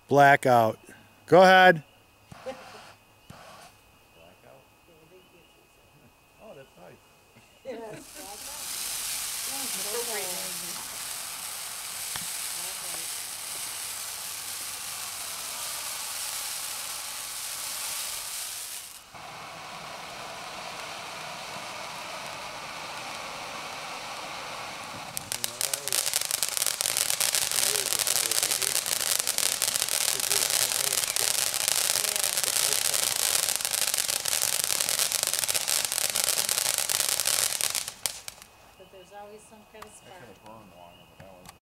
Blackout. Go ahead. Blackout? Oh, that's nice. Appropriate.